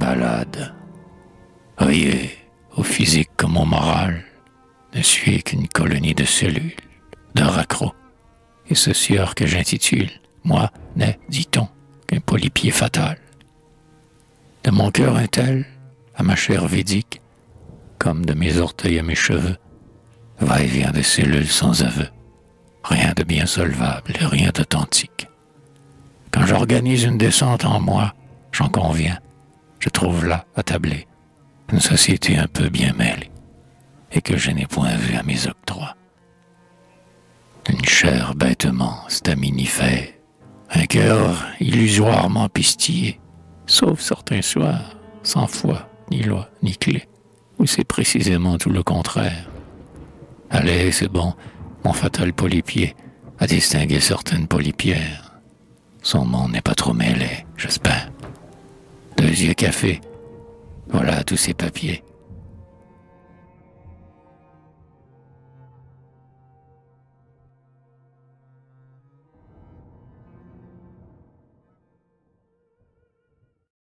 balade. Voyez, au physique comme au moral, ne suis qu'une colonie de cellules, de raccrocs. Et ce sieur que j'intitule, moi, n'est, dit-on, qu'un polypier fatal. De mon cœur un tel, à ma chair védique, comme de mes orteils à mes cheveux, va-et-vient de cellules sans aveu, rien de bien solvable et rien d'authentique. Quand j'organise une descente en moi, j'en conviens, je trouve là, attablé, une société un peu bien mêlée, et que je n'ai point vu à mes octrois. Une chair bêtement staminifère, un cœur illusoirement pistillé, sauf certains soirs, sans foi, ni loi, ni clé, où c'est précisément tout le contraire. Allez, c'est bon, mon fatal polypier a distingué certaines polypières. Son monde n'est pas trop mêlé, j'espère. 2 yeux café, voilà tous ces papiers.